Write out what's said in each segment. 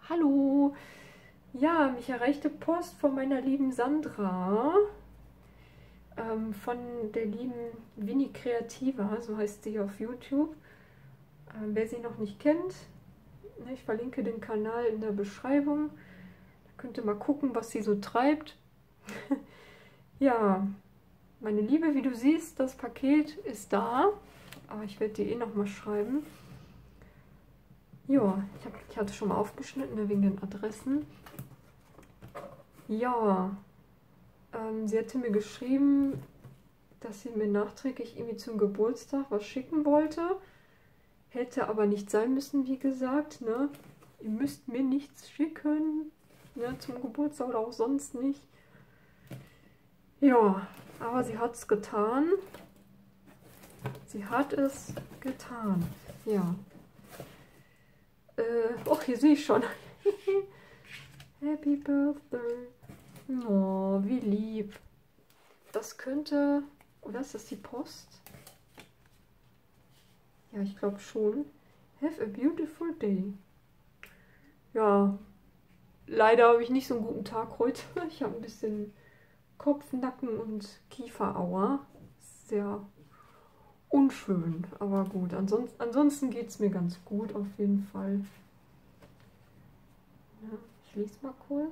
Hallo! Ja, mich erreichte Post von meiner lieben Sandra, von der lieben Winnie Creativa, so heißt sie auf YouTube. Wer sie noch nicht kennt, ne, ich verlinke den Kanal in der Beschreibung. Da könnt ihr mal gucken, was sie so treibt. Ja, meine Liebe, wie du siehst, das Paket ist da, aber ich werde dir eh noch mal schreiben. Ja, ich hatte schon mal aufgeschnitten, ne, wegen den Adressen. Ja, sie hatte mir geschrieben, dass sie mir nachträglich irgendwie zum Geburtstag was schicken wollte. Hätte aber nicht sein müssen, wie gesagt, ne? Ihr müsst mir nichts schicken, ne, zum Geburtstag oder auch sonst nicht. Ja, aber sie hat es getan. Sie hat es getan. Ja. Och, hier sehe ich schon. Happy Birthday. Oh, wie lieb. Das könnte... Oder ist das die Post? Ja, ich glaube schon. Have a beautiful day. Ja, leider habe ich nicht so einen guten Tag heute. Ich habe ein bisschen Kopf-, Nacken- und Kieferaua. Sehr unschön, aber gut. Ansonsten geht es mir ganz gut auf jeden Fall. Ja, ich lese mal kurz.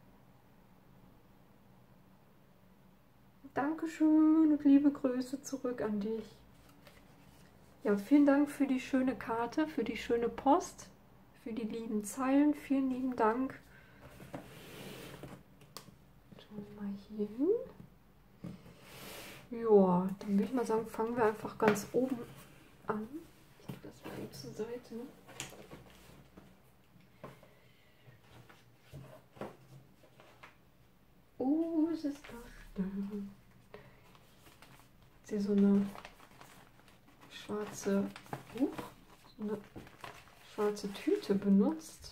Dankeschön und liebe Grüße zurück an dich. Ja, vielen Dank für die schöne Karte, für die schöne Post, für die lieben Zeilen. Vielen lieben Dank. Schauen wir mal hier hin. Ja, dann würde ich mal sagen, fangen wir einfach ganz oben an. Ich tue das mal eben zur Seite. Oh, es ist das. Hier so eine schwarze, so eine schwarze Tüte benutzt.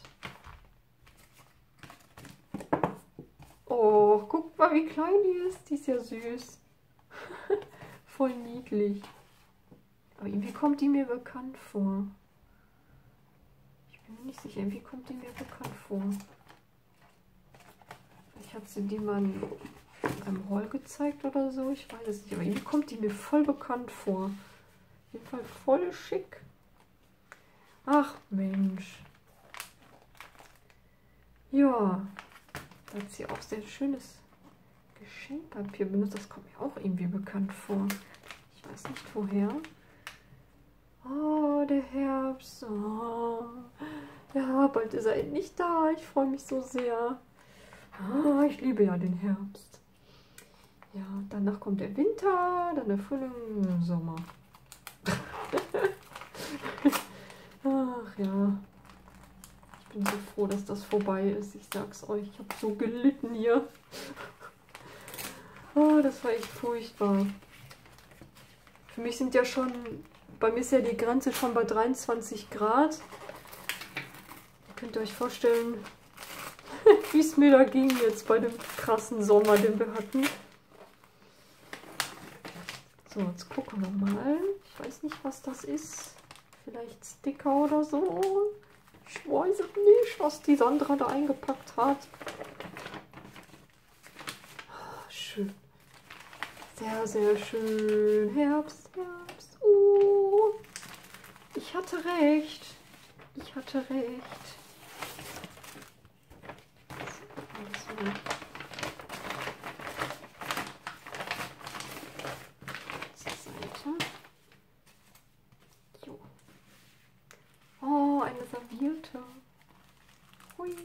Oh, guck mal, wie klein die ist. Die ist ja süß. Voll niedlich. Aber irgendwie kommt die mir bekannt vor. Ich bin mir nicht sicher, irgendwie kommt die mir bekannt vor. Ich habe sie die mal in einem Haul gezeigt oder so. Ich weiß es nicht, aber irgendwie kommt die mir voll bekannt vor. Auf jeden Fall voll schick. Ach Mensch. Ja, da hat sie auch sehr schönes Geschenkpapier benutzt. Das kommt mir auch irgendwie bekannt vor. Ich weiß nicht woher. Oh, der Herbst. Oh. Ja, bald ist er endlich da. Ich freue mich so sehr. Ah, ich liebe ja den Herbst. Ja, danach kommt der Winter, dann der Frühling, Sommer. Ach ja. Ich bin so froh, dass das vorbei ist. Ich sag's euch, ich habe so gelitten hier. Oh, das war echt furchtbar. Für mich sind ja schon, bei mir ist ja die Grenze schon bei 23 Grad. Ihr könnt euch vorstellen, wie es mir da ging jetzt bei dem krassen Sommer, den wir hatten. So, jetzt gucken wir mal. Ich weiß nicht, was das ist. Vielleicht Sticker oder so. Ich weiß es nicht, was die Sandra da eingepackt hat. Oh, schön. Sehr, sehr schön. Herbst, Herbst. Oh, ich hatte recht. Ich hatte recht. So. Oh, eine Serviette. Hui.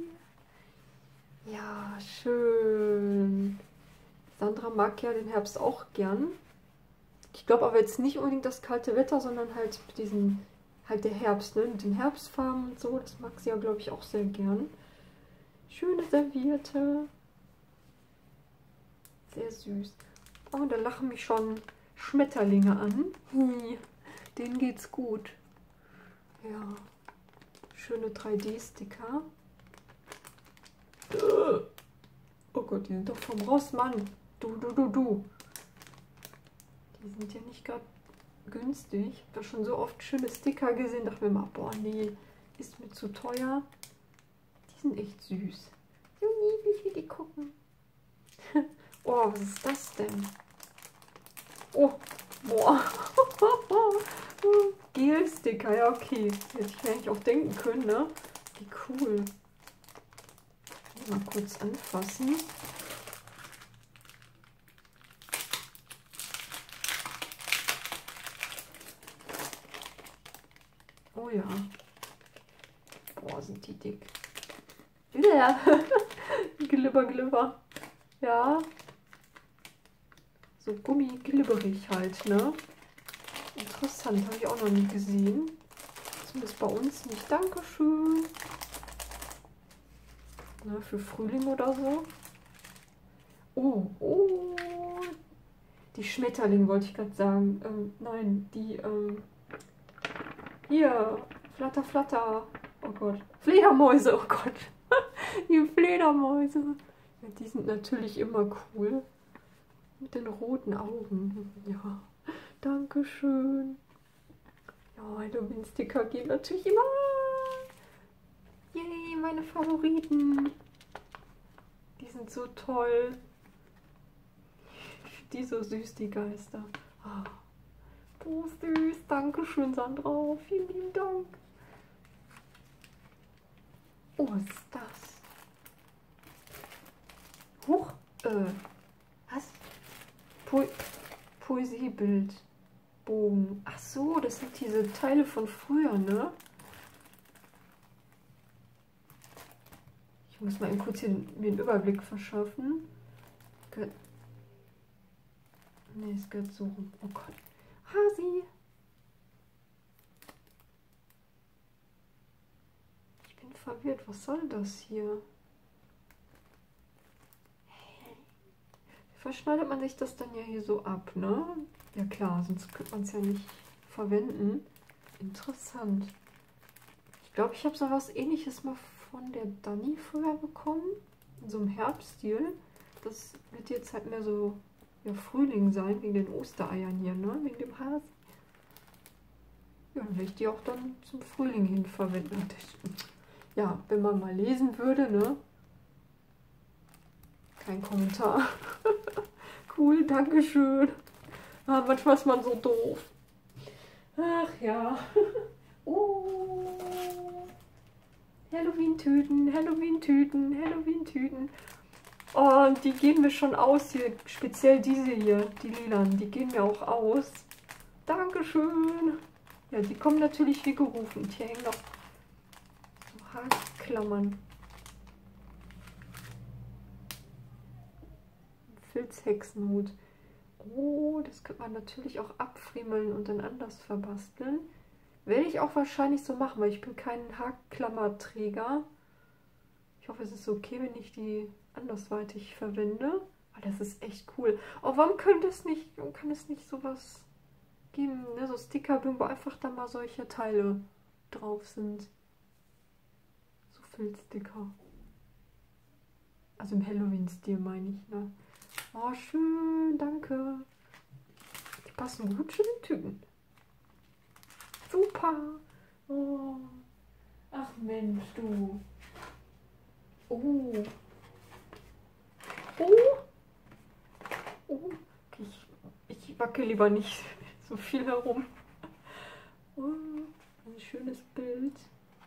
Ja, schön. Sandra mag ja den Herbst auch gern. Ich glaube aber jetzt nicht unbedingt das kalte Wetter, sondern halt mit diesen, halt der Herbst, ne? Mit den Herbstfarben und so. Das mag sie ja, glaube ich, auch sehr gern. Schöne Serviette. Sehr süß. Oh, und da lachen mich schon Schmetterlinge an. Denen geht's gut. Ja. Schöne 3D-Sticker. Oh Gott, die sind doch vom Rossmann. Du. Die sind ja nicht gerade günstig. Ich habe da schon so oft schöne Sticker gesehen. Dachte mir mal, boah, nee, ist mir zu teuer. sind echt süß. So niedlich, wie die gucken. Oh, was ist das denn? Oh, boah. Gel-Sticker, ja okay. Hätte ich mir eigentlich auch denken können, ne? Wie cool. Mal kurz anfassen. Oh ja. Boah, sind die dick. Ja. Glibber, Glibber. Ja. So gummiglibberig halt, ne? Interessant, habe ich auch noch nie gesehen. Zumindest bei uns nicht. Dankeschön. Na, für Frühling oder so. Oh, oh. Die Schmetterling wollte ich gerade sagen. Nein, die, hier. Flatter, flatter. Oh Gott. Fledermäuse, oh Gott. Die Fledermäuse. Ja, die sind natürlich immer cool. Mit den roten Augen. Ja, dankeschön. Ja, Halloween-Sticker gehen natürlich immer. Yay, meine Favoriten. Die sind so toll. Die so süß, die Geister. Oh, süß. Dankeschön, Sandra. Vielen lieben Dank. Oh, was ist das? Huch. Was? Poesiebildbogen. Ach so, das sind diese Teile von früher, ne? Ich muss mal eben kurz hier mir einen Überblick verschaffen. Ne, es geht so rum. Oh Gott. Hasi. Ich bin verwirrt. Was soll das hier? Verschneidet man sich das dann ja hier so ab, ne? Ja klar, sonst könnte man es ja nicht verwenden. Interessant. Ich glaube, ich habe so was Ähnliches mal von der Dani früher bekommen. In so einem Herbststil. Das wird jetzt halt mehr so ja, Frühling sein, wegen den Ostereiern hier, ne? Wegen dem Hasen. Ja, dann werde ich die auch dann zum Frühling hin verwenden. Ja, wenn man mal lesen würde, ne? Kein Kommentar. Cool, dankeschön. Ah, manchmal ist man so doof. Ach ja. Oh. Halloween-Tüten, Halloween-Tüten, Halloween-Tüten. Oh, und die gehen mir schon aus hier. Speziell diese hier, die lilanen, die gehen mir auch aus. Dankeschön. Ja, die kommen natürlich wie gerufen. Und hier hängen noch so Haarklammern. Filzhexenhut. Oh, das könnte man natürlich auch abfriemeln und dann anders verbasteln. Werde ich auch wahrscheinlich so machen, weil ich bin kein Haarklammerträger. Ich hoffe, es ist okay, wenn ich die andersweitig verwende. Aber das ist echt cool. Oh, warum kann es nicht sowas geben, ne? So Stickerbögen, wo einfach da mal solche Teile drauf sind. So Filzsticker. Also im Halloween-Stil meine ich, ne? Oh, schön, danke. Die passen gut zu den Tüten. Super. Oh. Ach Mensch, du. Oh. Oh. Oh. Okay, ich wacke lieber nicht so viel herum. Oh, ein schönes Bild.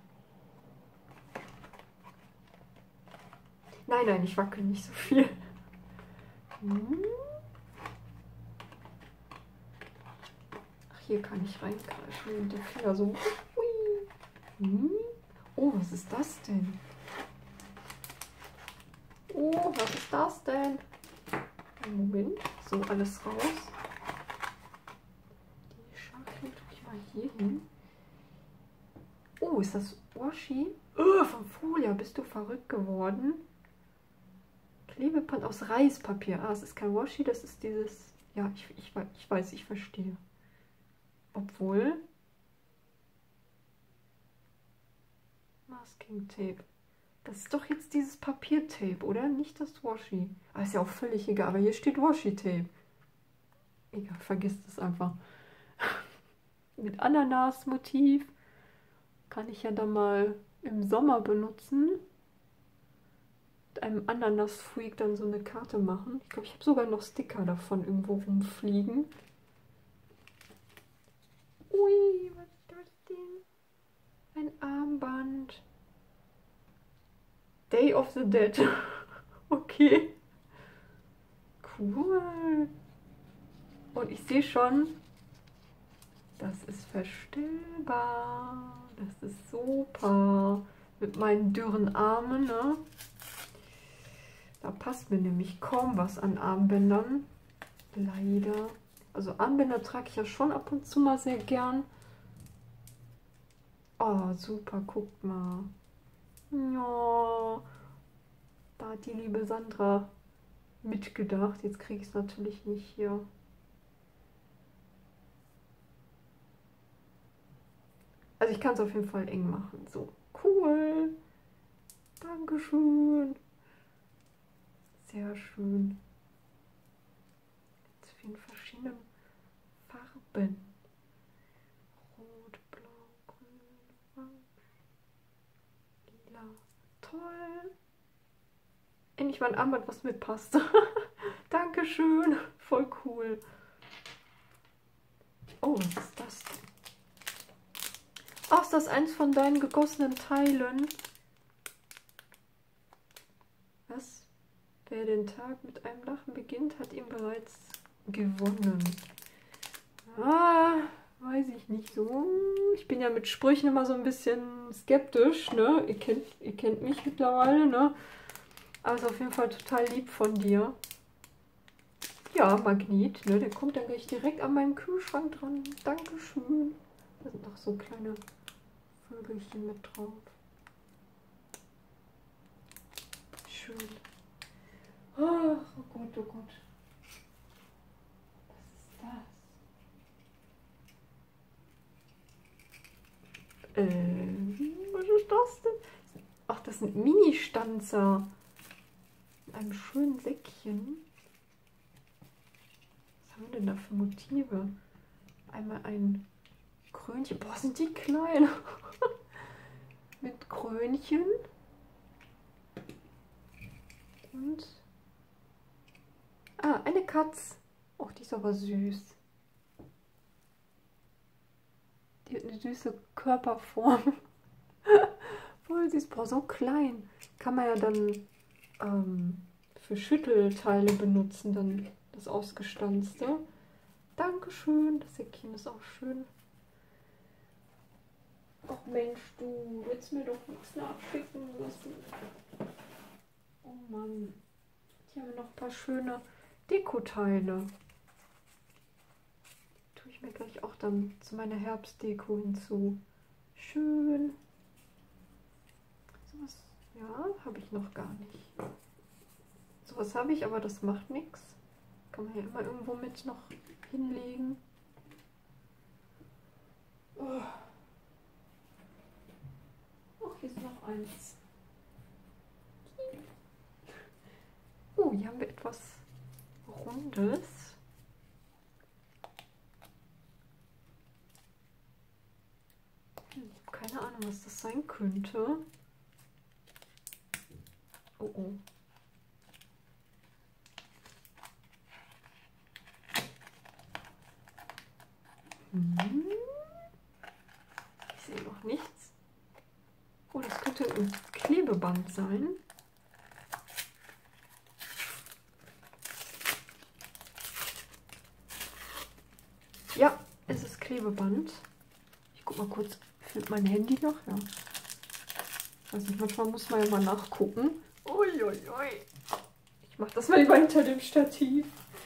Nein, nein, ich wackel nicht so viel. Ach, hier kann ich reingreifen mit dem Finger so. Oh, was ist das denn? Oh, was ist das denn? Moment, so alles raus. Die Schachtel tue ich mal hier hin. Oh, ist das Washi? Oh, von Folia, bist du verrückt geworden? Klebeband aus Reispapier. Ah, es ist kein Washi, das ist dieses... Ja, ich weiß, ich verstehe. Obwohl... Masking Tape. Das ist doch jetzt dieses Papiertape, oder? Nicht das Washi. Ah, ist ja auch völlig egal, aber hier steht Washi Tape. Egal, vergisst es einfach. Mit Ananas-Motiv. Kann ich ja dann mal im Sommer benutzen. mit einem Ananas-Freak dann so eine Karte machen. Ich glaube, ich habe sogar noch Sticker davon irgendwo rumfliegen. Ui, was ist das denn? Ein Armband. Day of the Dead. Okay. Cool. Und ich sehe schon, das ist verstellbar. Das ist super. Mit meinen dürren Armen, ne? Da passt mir nämlich kaum was an Armbändern. Leider. Also Armbänder trage ich ja schon ab und zu mal sehr gern. Oh, super, guckt mal. Ja, da hat die liebe Sandra mitgedacht. Jetzt kriege ich es natürlich nicht hier. Also ich kann es auf jeden Fall eng machen. So, cool. Dankeschön. Sehr schön. Jetzt in verschiedenen Farben. Rot, blau, grün, orange, lila. Toll. Endlich mal ein Armband, was mir passt. Dankeschön. Voll cool. Oh, was ist das denn? Ach, ist das eins von deinen gegossenen Teilen? Was? Wer den Tag mit einem Lachen beginnt, hat ihn bereits gewonnen. Ah, weiß ich nicht so. Ich bin ja mit Sprüchen immer so ein bisschen skeptisch, ne? Ihr kennt mich mittlerweile, ne? Aber ist auf jeden Fall total lieb von dir. Ja, Magnet, ne? Der kommt dann gleich direkt an meinem Kühlschrank dran. Dankeschön. Da sind noch so kleine Vögelchen mit drauf. Schön. Ach, oh Gott, oh Gott. Was ist das? Was ist das denn? Ach, das sind Mini-Stanzer. In einem schönen Säckchen. Was haben wir denn da für Motive? Einmal ein Krönchen. Boah, sind die klein. Mit Krönchen. Und... Ah, eine Katz. Oh, die ist aber süß. Die hat eine süße Körperform. Voll süß. Boah, so klein. Kann man ja dann für Schüttelteile benutzen, dann das Ausgestanzte. Dankeschön. Das Säckchen ist auch schön. Ach Mensch, du willst mir doch nichts nachschicken lassen. Oh Mann. Hier haben wir noch ein paar schöne Dekoteile. Tue ich mir gleich auch dann zu meiner Herbstdeko hinzu. Schön. Sowas, ja, habe ich noch gar nicht. Sowas habe ich, aber das macht nichts. Kann man ja immer irgendwo mit noch hinlegen. Oh. Oh, hier ist noch eins. Oh, hier haben wir etwas Rundes. Ich habe keine Ahnung, was das sein könnte. Oh, oh. Ich sehe noch nichts. Oh, das könnte ein Klebeband sein. Ja, es ist Klebeband. Ich guck mal kurz, findet mein Handy noch? Ja. Ich weiß nicht, manchmal muss man ja mal nachgucken. Uiuiui. Ich mache das mal lieber hinter dem Stativ.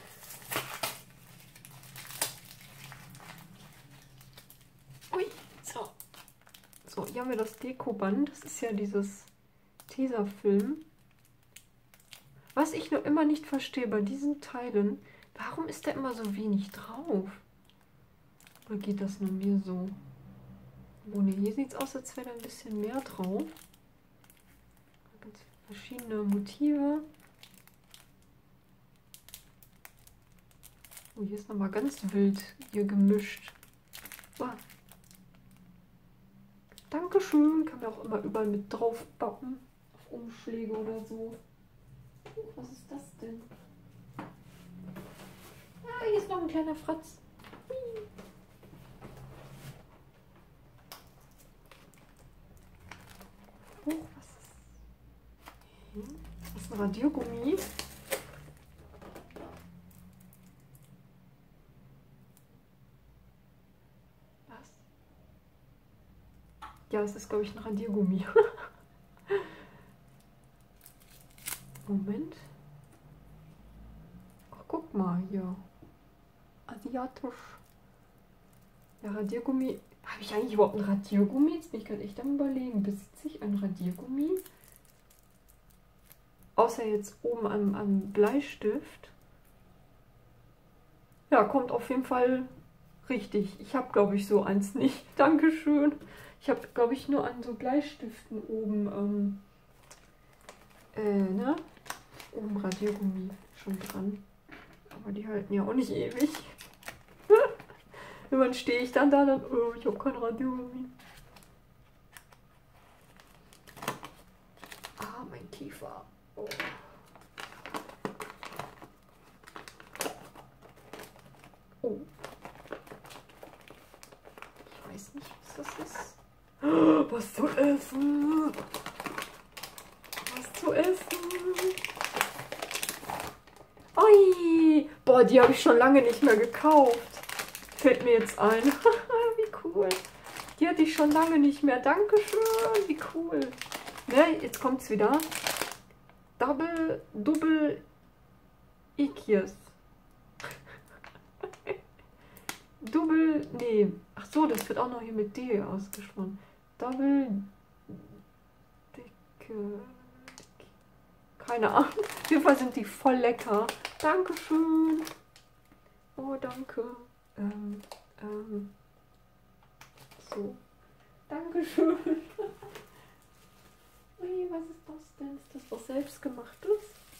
Ui, so. So, hier haben wir das Dekoband. Das ist ja dieses Tesafilm. Was ich nur immer nicht verstehe bei diesen Teilen, warum ist da immer so wenig drauf? Oder geht das nur mir so? Oh ne, hier sieht es aus, als wäre da ein bisschen mehr drauf. Ganz verschiedene Motive. Oh, hier ist nochmal ganz wild hier gemischt. Oh. Dankeschön. Kann man auch immer überall mit drauf bappen. Auf Umschläge oder so. Was ist das denn? Ah, hier ist noch ein kleiner Fratz. Hui. Was ist? Das ist ein Radiergummi. Was? Ja, es ist, glaube ich, ein Radiergummi. Moment. Ach, guck mal hier. Asiatisch. Ja, Radiergummi. Habe ich eigentlich überhaupt ein Radiergummi? Jetzt bin ich gerade echt am Überlegen. Besitze ich ein Radiergummi? Außer jetzt oben am Bleistift. Ja, kommt auf jeden Fall richtig. Ich habe, glaube ich, so eins nicht. Dankeschön. Ich habe, glaube ich, nur an so Bleistiften oben, ne? Oben Radiergummi schon dran. Aber die halten ja auch nicht ewig. Irgendwann stehe ich dann da, oh, ich habe kein Radiergummi. Ah, mein Kiefer. Oh. Oh. Ich weiß nicht, was das ist. Was zu essen. Was zu essen. Ui. Boah, die habe ich schon lange nicht mehr gekauft. Fällt mir jetzt ein. Wie cool. Die hatte ich schon lange nicht mehr. Dankeschön. Wie cool. Ne, jetzt kommt's wieder. Double Ikies. Nee. Ach so, das wird auch noch hier mit D ausgesprochen. Double Dicke. Keine Ahnung. Auf jeden Fall sind die voll lecker. Dankeschön. Oh, danke. So. Dankeschön. Ui, was ist das denn? Ist das was Selbstgemachtes?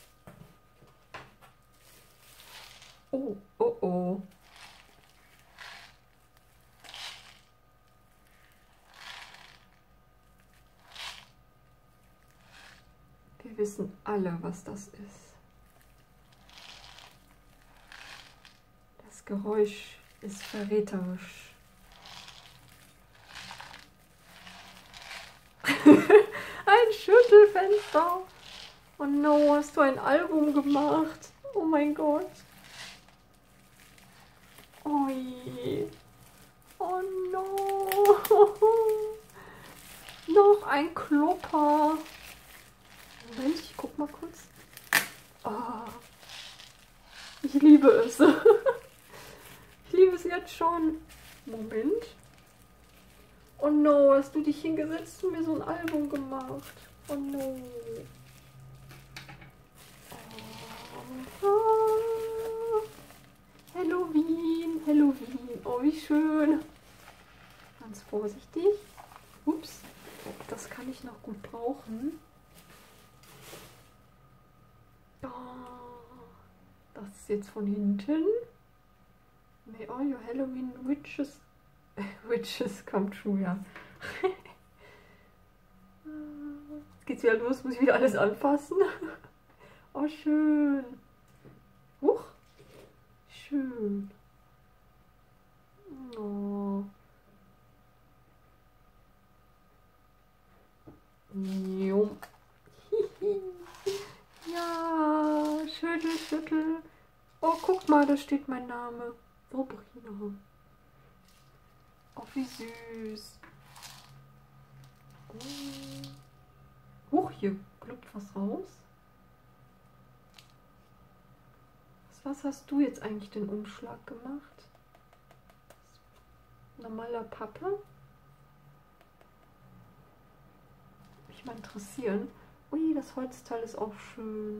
Oh, oh, oh. Wir wissen alle, was das ist. Das Geräusch ist verräterisch. Ein Schüttelfenster. Oh no, hast du ein Album gemacht? Oh mein Gott. Ui. Oh no. Noch ein Klopper. Moment, ich guck mal kurz. Oh, ich liebe es. Ich liebe es jetzt schon. Moment. Oh no, hast du dich hingesetzt und mir so ein Album gemacht? Oh no. Oh. Halloween, Halloween. Oh, wie schön. Ganz vorsichtig. Ups, das kann ich noch gut brauchen. Das ist jetzt von hinten. May all your Halloween wishes come true, ja. Jetzt geht's wieder los, muss ich wieder alles anfassen. Oh, schön. Huch. Schön. Oh. Jo. Ja, schüttel, schüttel. Oh, guck mal, da steht mein Name. Sabrina. Oh, wie süß. Huch, hier glüht was raus. Was hast du jetzt eigentlich den Umschlag gemacht? Normaler Pappe? Würde mich mal interessieren. Ui, das Holzteil ist auch schön.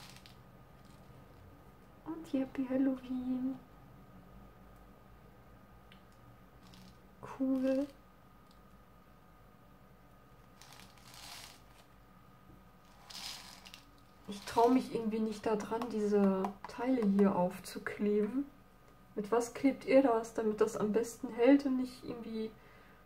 Und Happy Halloween. Cool. Ich traue mich irgendwie nicht daran, diese Teile hier aufzukleben. Mit was klebt ihr das, damit das am besten hält und nicht irgendwie,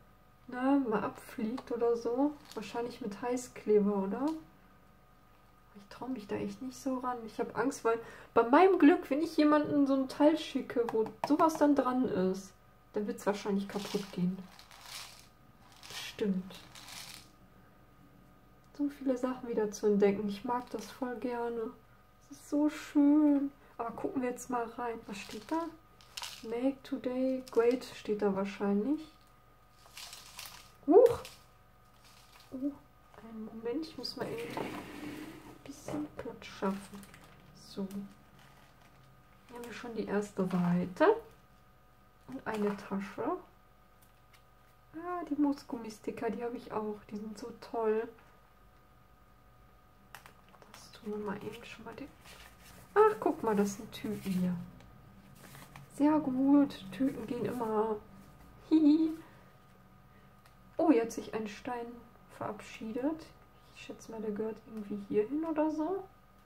na, mal abfliegt oder so? Wahrscheinlich mit Heißkleber, oder? Ich traue mich da echt nicht so ran. Ich habe Angst, weil bei meinem Glück, wenn ich jemanden so ein Teil schicke, wo sowas dann dran ist, dann wird es wahrscheinlich kaputt gehen. Stimmt. So viele Sachen wieder zu entdecken. Ich mag das voll gerne. Es ist so schön. Aber gucken wir jetzt mal rein. Was steht da? Make today great steht da wahrscheinlich. Huch! Oh, einen Moment. Ich muss mal eben ein bisschen Platz schaffen. So. Hier haben wir schon die erste Seite. Und eine Tasche. Ah, die Moosgummisticker, die habe ich auch. Die sind so toll. Das tun wir mal eben schon mal. Ach, guck mal, das sind Tüten hier. Sehr gut. Tüten gehen immer. Hihi. Oh, jetzt hat sich ein Stein verabschiedet. Ich schätze mal, der gehört irgendwie hier hin oder so.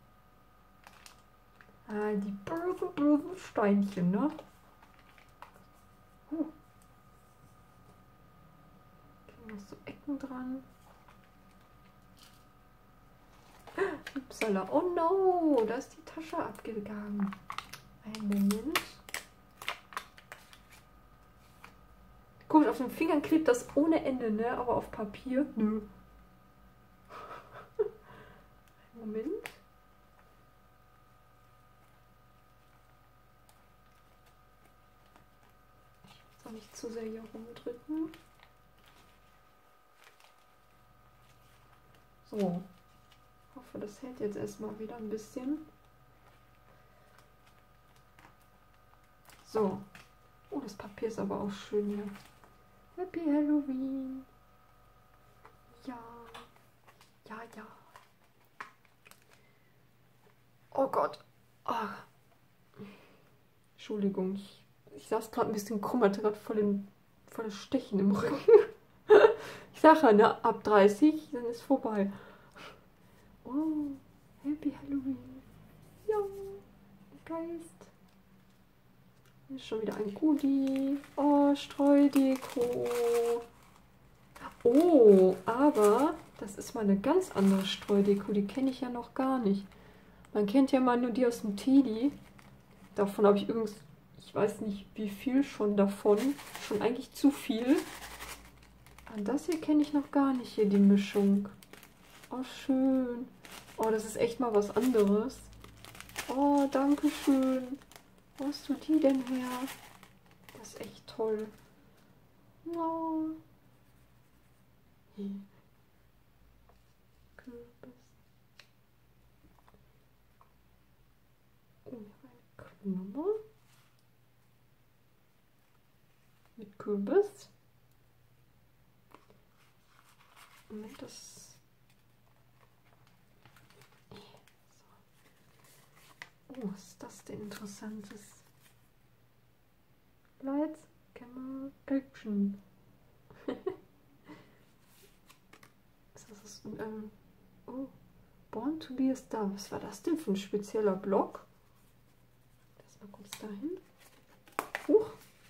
Ah, die bösen Steinchen, ne? Noch so Ecken dran. Upsala. Oh no, da ist die Tasche abgegangen. Einen Moment. Komisch, auf den Fingern klebt das ohne Ende, ne? Aber auf Papier, nö. Moment. Ich muss auch nicht zu sehr hier rumdrücken. So. Ich hoffe, das hält jetzt erstmal wieder ein bisschen. So. Oh, das Papier ist aber auch schön hier. Happy Halloween. Ja. Ja, ja. Oh Gott. Oh. Entschuldigung, ich saß gerade ein bisschen krumm, hatte gerade voll das Stechen im Rücken. Ich sage ja, ne, ab 30, dann ist vorbei. Oh, Happy Halloween. Ja, Geist. Hier ist schon wieder ein Goodie. Oh, Streudeko. Oh, aber das ist mal eine ganz andere Streudeko. Die kenne ich ja noch gar nicht. Man kennt ja mal nur die aus dem Teddy. Davon habe ich übrigens, ich weiß nicht wie viel schon davon. Schon eigentlich zu viel. An das hier kenne ich noch gar nicht, hier die Mischung. Oh, schön. Oh, das ist echt mal was anderes. Oh, danke schön. Wo hast du die denn her? Das ist echt toll. Oh. Hier. Kürbis. Oh, eine Knumme. Mit Kürbis. Moment, das... Oh, was ist das denn Interessantes? Lights, Camera, Action. Ist das oh, Born to be a Star. Was war das denn für ein spezieller Block? Lass mal kurz dahin. Huch.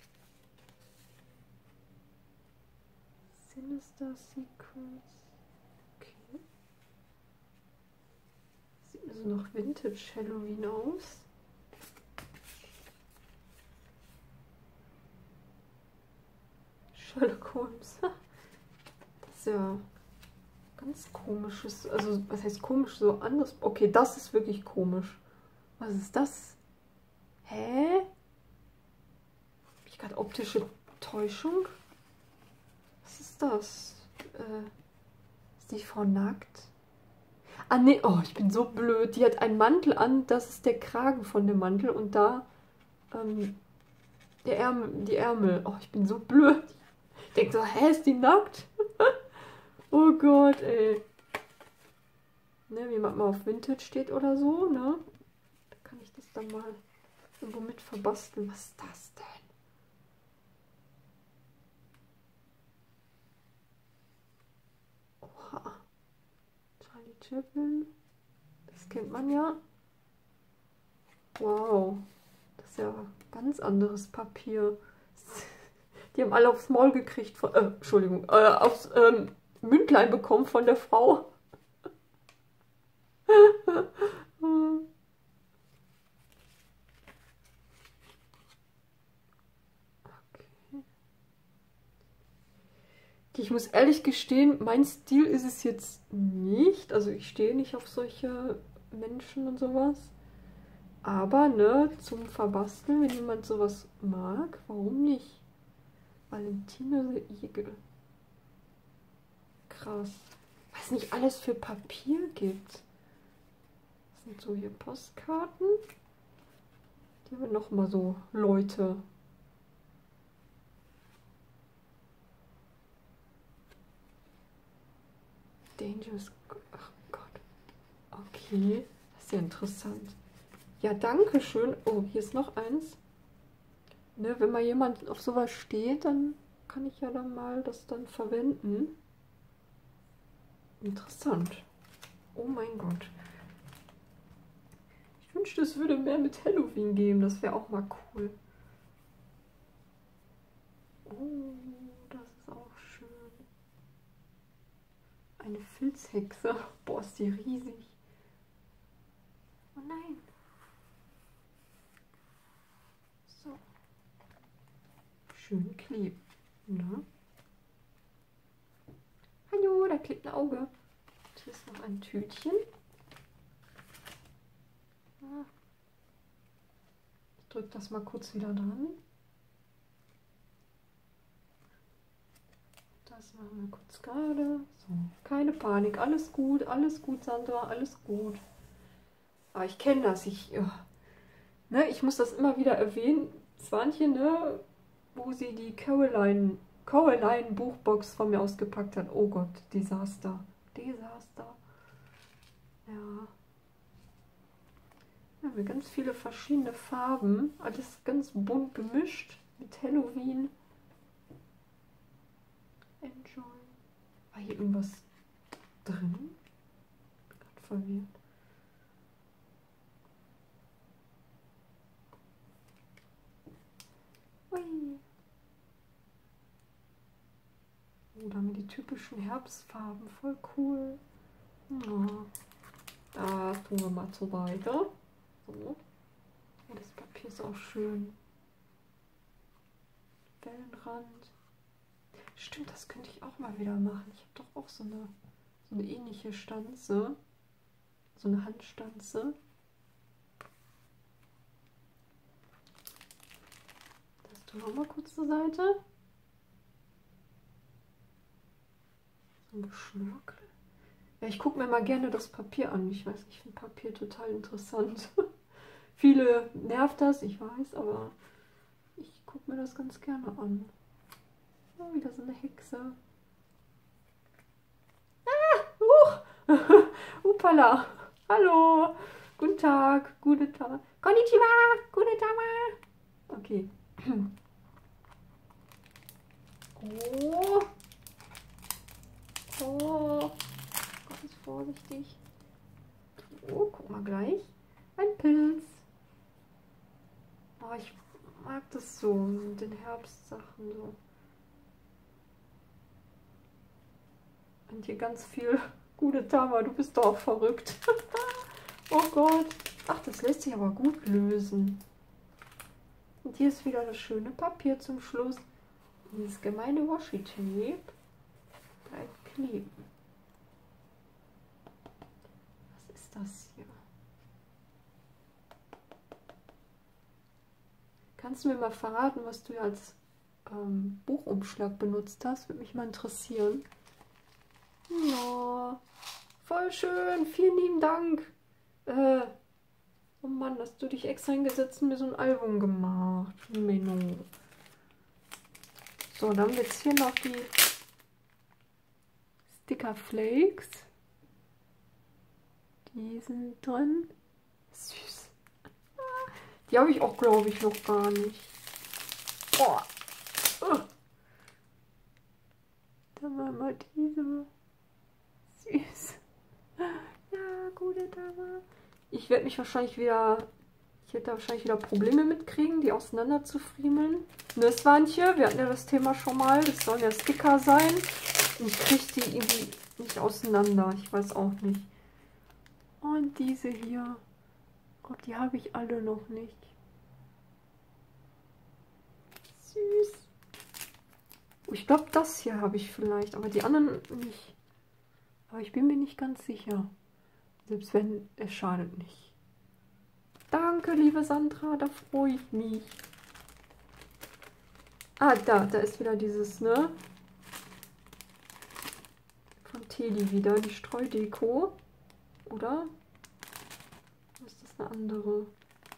Sinister Secrets. Okay. Sieht mir so noch Vintage Halloween aus. Sherlock Holmes. Das ist ja ganz komisches. Also, was heißt komisch? So anders. Okay, das ist wirklich komisch. Was ist das? Hä? Habe ich gerade optische Täuschung? Was ist das? Ist die Frau nackt? Ah, nee. Oh, ich bin so blöd. Die hat einen Mantel an. Das ist der Kragen von dem Mantel. Und da die Ärmel. Oh, ich bin so blöd. Ich denke so, hä, ist die nackt? Oh Gott, ey. Ne, wie man mal auf Vintage steht oder so, ne? Da kann ich das dann mal irgendwo mit verbasteln. Was ist das denn? Oha. Charlie Chaplin. Das kennt man ja. Wow. Das ist ja ganz anderes Papier. Die haben alle aufs Maul gekriegt von, Entschuldigung, aufs Mündlein bekommen von der Frau. Ich muss ehrlich gestehen, mein Stil ist es jetzt nicht. Also ich stehe nicht auf solche Menschen und sowas. Aber, ne, zum Verbasteln, wenn jemand sowas mag, warum nicht? Valentina the Igel. Krass. Was nicht alles für Papier gibt. Das sind so hier Postkarten. Die haben nochmal so Leute. Dangerous. Ach Gott. Okay. Das ist ja interessant. Ja, danke schön. Oh, hier ist noch eins. Ne, wenn mal jemand auf sowas steht, dann kann ich ja dann mal das dann verwenden. Interessant. Oh mein Gott. Ich wünschte, es würde mehr mit Halloween geben. Das wäre auch mal cool. Oh, das ist auch schön. Eine Filzhexe. Boah, ist die riesig. Oh nein. So. Schön kleben. Ne? Hallo, da klebt ein Auge. Hier ist noch ein Tütchen. Ich drücke das mal kurz wieder dran. Das machen wir kurz gerade. So, keine Panik, alles gut, Sandra, alles gut. Aber ich kenne das, ich muss das immer wieder erwähnen. Swanchen, ne, wo sie die Caroline Buchbox von mir ausgepackt hat. Oh Gott, Desaster. Desaster. Ja. Da haben wir ganz viele verschiedene Farben. Alles ganz bunt gemischt mit Halloween. Enjoy. War hier irgendwas drin? Bin gerade verwirrt. Ui. Oh, da haben wir die typischen Herbstfarben. Voll cool. Oh. Das tun wir mal zur Seite. So. Oh, das Papier ist auch schön. Wellenrand. Stimmt, das könnte ich auch mal wieder machen. Ich habe doch auch so eine ähnliche Stanze. So eine Handstanze. Das tun wir mal kurz zur Seite. So ein Geschnörkel. Ja, ich gucke mir mal gerne das Papier an. Ich weiß, ich finde Papier total interessant. Viele nervt das, ich weiß, aber ich gucke mir das ganz gerne an. Oh, wieder so eine Hexe. Upala. Hallo. Guten Tag. Guten Tag. Konnichiwa. Guten Tag. Okay. Oh. Oh. Ganz vorsichtig. Oh, guck mal gleich. Ein Pilz. Oh, ich mag das so mit den Herbstsachen so. Und hier ganz viel. Gute Tama, du bist doch verrückt. Oh Gott. Ach, das lässt sich aber gut lösen. Und hier ist wieder das schöne Papier zum Schluss. Und dieses gemeine Washi-Tape bleibt kleben. Was ist das hier? Kannst du mir mal verraten, was du als Buchumschlag benutzt hast? Würde mich mal interessieren. Ja, voll schön. Vielen lieben Dank. Oh Mann, hast du dich extra hingesetzt und mir so ein Album gemacht. Menno. So, dann haben wir jetzt hier noch die Sticker Flakes. Die sind drin. Süß. Die habe ich auch, glaube ich, noch gar nicht. Oh. Dann machen wir diese. Süß. Ja, gute Dame. Ich werde mich wahrscheinlich wieder... Ich werde da wahrscheinlich wieder Probleme mitkriegen, die auseinander zu friemeln. Nüsswandchen, wir hatten ja das Thema schon mal. Das sollen ja Sticker sein. Und ich kriege die irgendwie nicht auseinander. Ich weiß auch nicht. Und diese hier. Gott, die habe ich alle noch nicht. Süß. Oh, ich glaube, das hier habe ich vielleicht, aber die anderen nicht. Aber ich bin mir nicht ganz sicher. Selbst wenn, es schadet nicht. Danke, liebe Sandra, da freue ich mich. Ah, da ist wieder dieses, ne? Von Teddy wieder, die Streudeko. Oder? Oder ist das eine andere?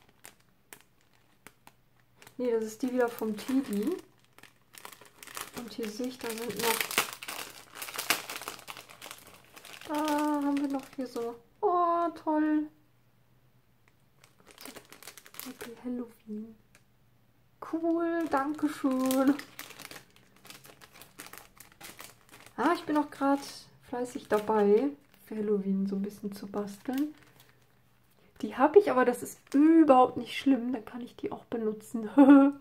Ne, das ist die wieder vom Teddy. Und hier sehe ich, da sind noch... Da haben wir noch hier so... Oh, toll. Happy Halloween. Cool, danke schön. Ah, ich bin auch gerade fleißig dabei, für Halloween so ein bisschen zu basteln. Die habe ich, aber das ist überhaupt nicht schlimm. Dann kann ich die auch benutzen.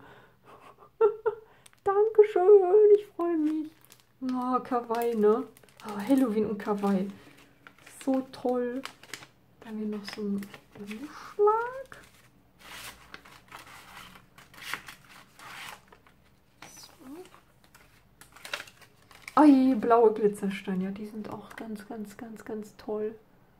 Dankeschön, ich freue mich. Oh, Kawaii, ne? Oh, Halloween und Kawaii. So toll. Dann haben wir noch so einen Umschlag. So. Oh, blaue Glitzersteine. Ja, die sind auch ganz, ganz, ganz, ganz toll.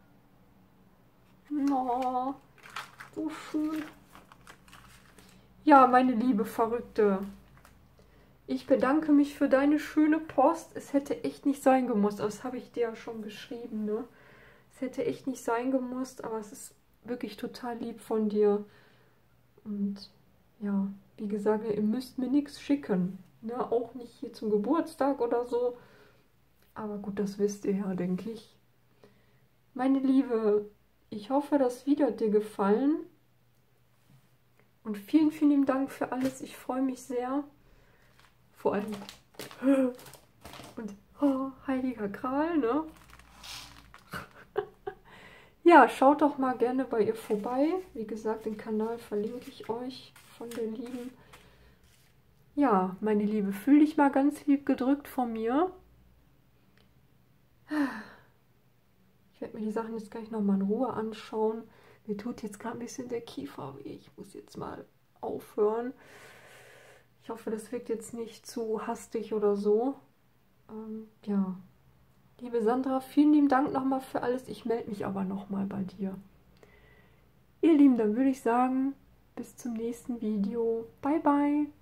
Oh, so schön. Ja, meine liebe Verrückte. Ich bedanke mich für deine schöne Post. Es hätte echt nicht sein gemusst. Das habe ich dir ja schon geschrieben, ne? Es hätte echt nicht sein gemusst, aber es ist wirklich total lieb von dir. Und ja, wie gesagt, ihr müsst mir nichts schicken. Ne? Auch nicht hier zum Geburtstag oder so. Aber gut, das wisst ihr ja, denke ich. Meine Liebe, ich hoffe, das Video hat dir gefallen. Und vielen, vielen Dank für alles. Ich freue mich sehr. Vor allem. Und oh, Heiliger Gral, ne? Ja, schaut doch mal gerne bei ihr vorbei. Wie gesagt, den Kanal verlinke ich euch von der Lieben. Ja, meine Liebe, fühl dich mal ganz lieb gedrückt von mir. Ich werde mir die Sachen jetzt gleich nochmal in Ruhe anschauen. Mir tut jetzt gerade ein bisschen der Kiefer weh. Ich muss jetzt mal aufhören. Ich hoffe, das wirkt jetzt nicht zu hastig oder so. Ja. Liebe Sandra, vielen lieben Dank nochmal für alles. Ich melde mich aber nochmal bei dir. Ihr Lieben, dann würde ich sagen, bis zum nächsten Video. Bye, bye.